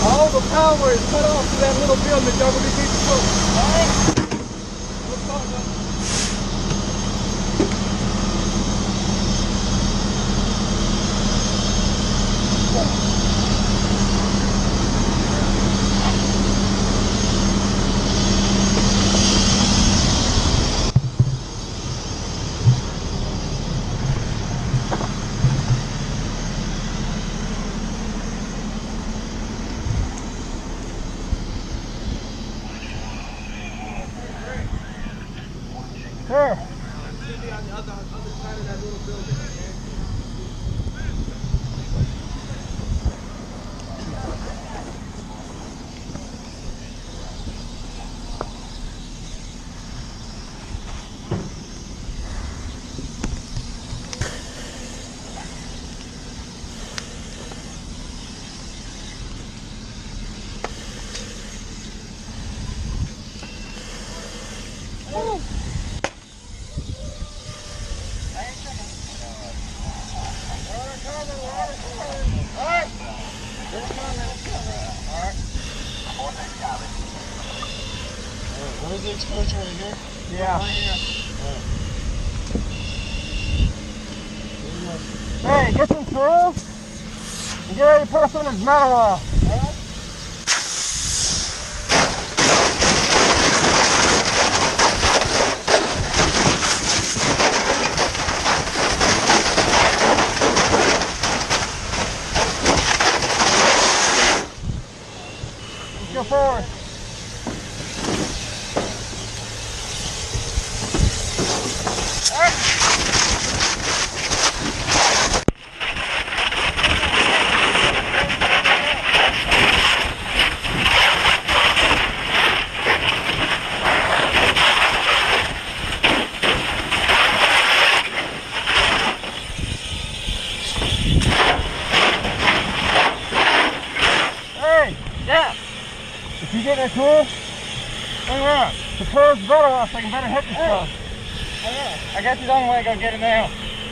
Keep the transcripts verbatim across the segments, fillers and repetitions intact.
All the power is cut off to that little building that y'all gonna be keeping close. All right? Let's talk about it. Sure. Should be on the other, other side of that little building, okay? Where's the exposure right here? Yeah. Right here. Hey, get some tools and get ready to put us in this metal wall. Alright? Let's go forward. Yeah. If you get that tool, hang around. The tool's better off so I can better hit this stuff. Oh, yeah. I got you the only way to go get it now.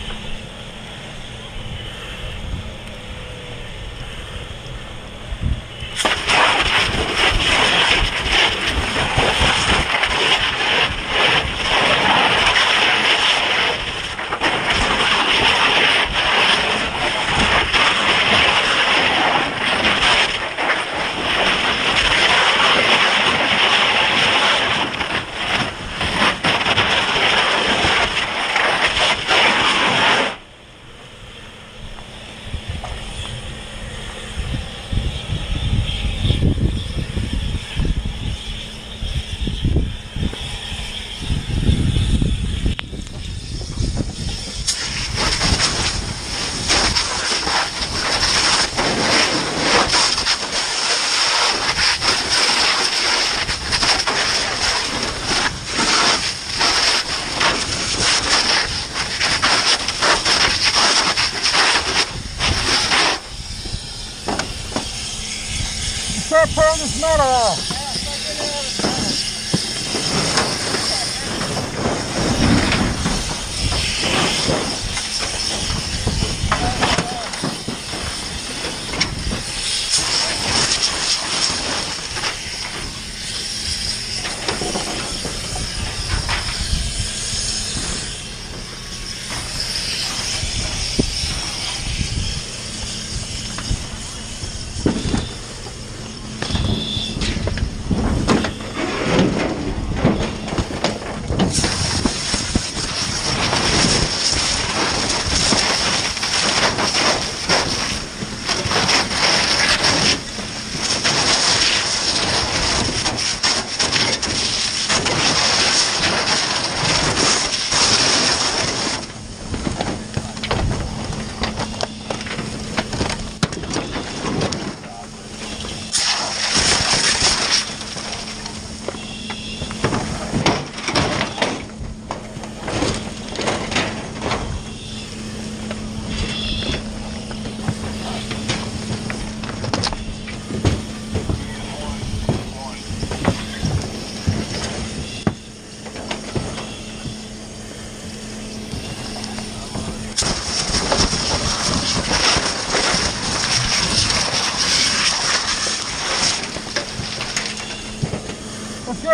Start pulling this metal off.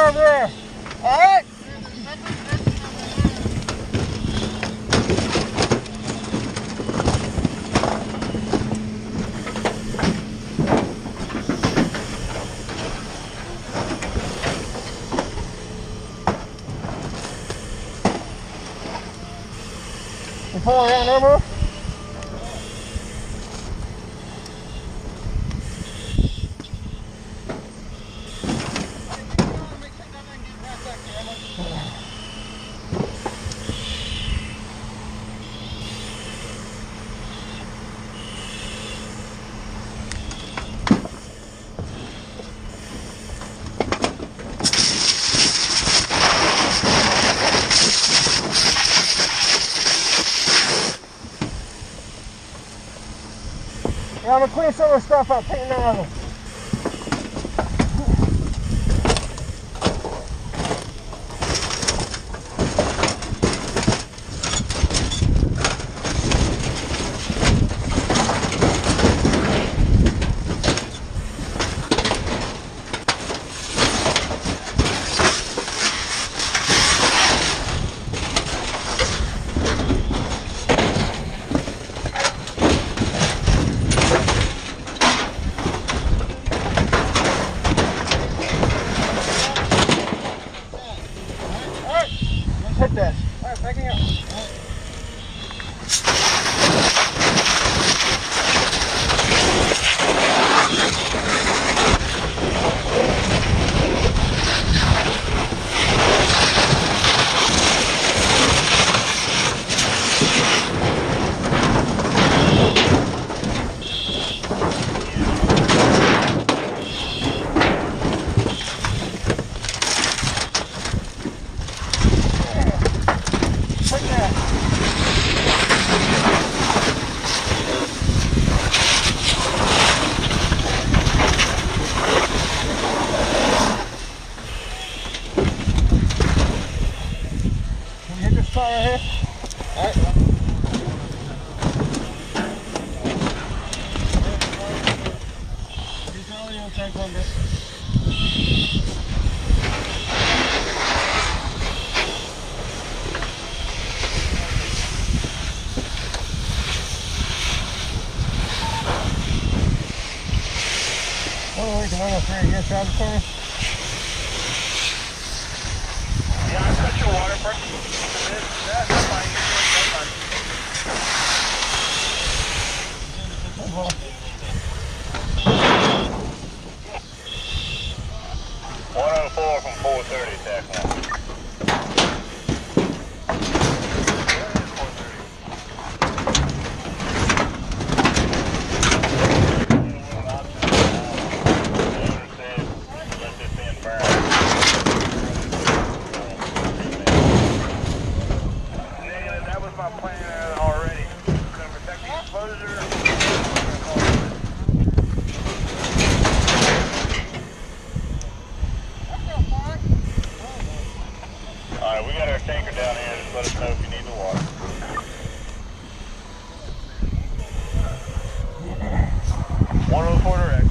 over there. All right. You pull around over. Yeah, I'm gonna clean some of the stuff up, paint nozzle. Hit that. All right, backing up. All right. Right here. All right. You tell me you'll take one bit. Oh, we can almost ready to get out for me. Yeah, I cut your water first. That's fine. one oh four from four thirty, tack one. Alright, we got our tanker down here. Just let us know if you need the water. one oh four direct.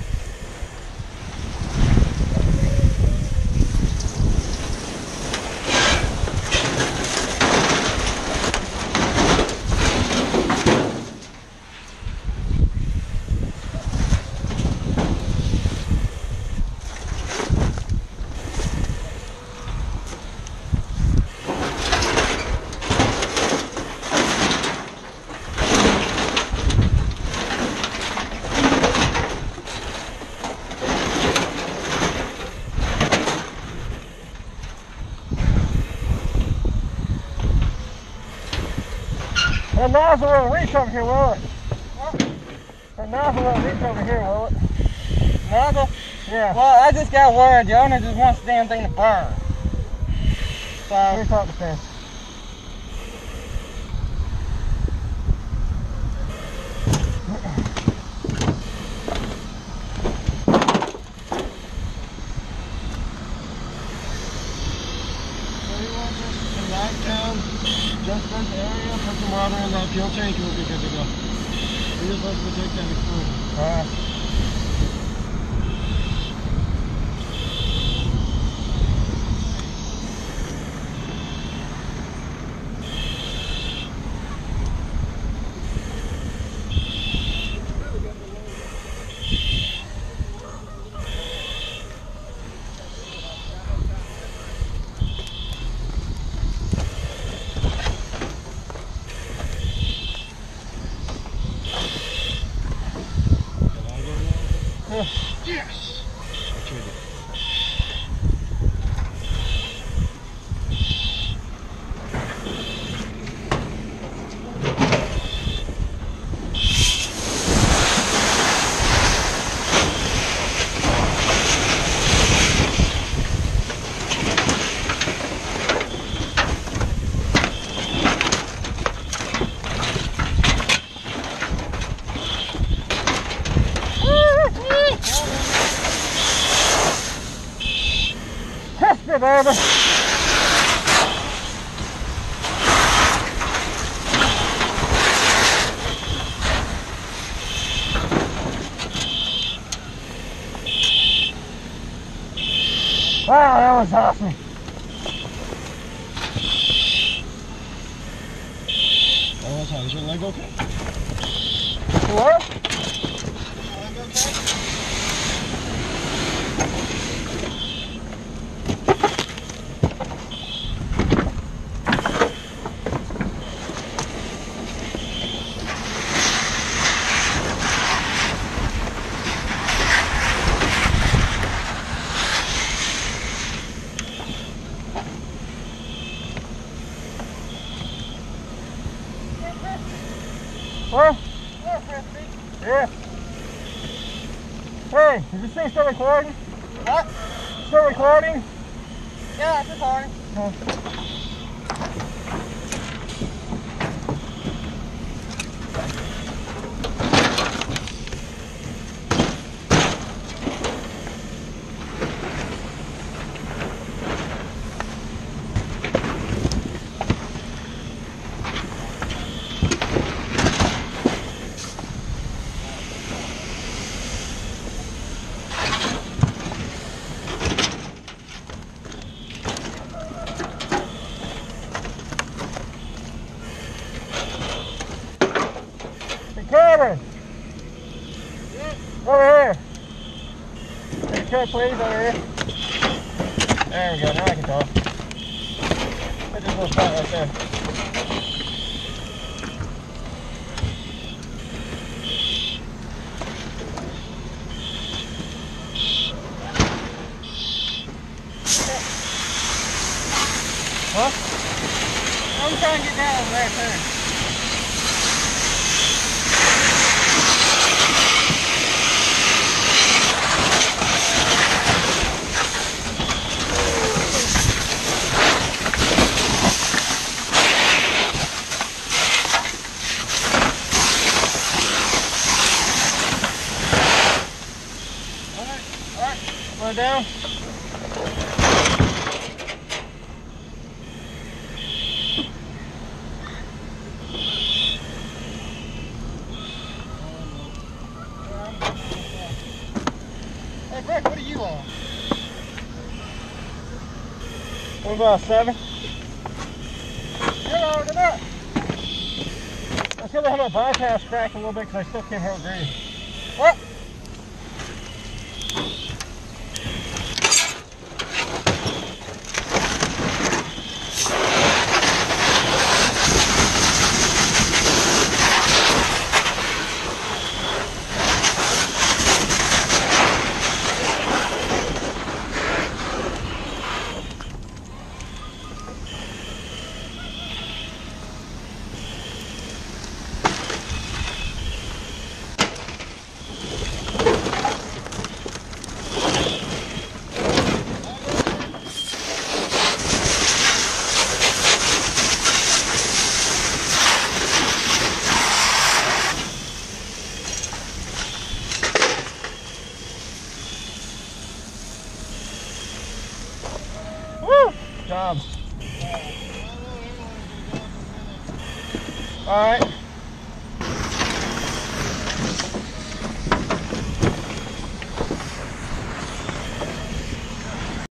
That nozzle will reach over here, will it? What? That nozzle will reach over here, will it? Nozzle? Yeah. Well, I just got word the owner just wants the damn thing to burn. So, Let me talk to Sam. down, just this area, put some water in that fuel tank and we'll be good to go. We're just supposed to take that exposure. Alright. Yeah. Yes! I tried it. Test me, baby. Wow, that was awesome. Oh, that's how. Is your leg okay? What? Is your leg okay? Huh? Yeah. Hey, is this thing still recording? What? Still recording? Yeah, it's recording. Huh. Kevin! Over here! Cut, please, over here. There we go, now I can talk. Hit this little spot right there. Huh? I'm trying to get down over there, too. Alright, down. Hey, Rick, what are you on? What about seven? Hello, come up. I feel like my bypass cracked a little bit because I still can't hardly breathe. What? Job. All right.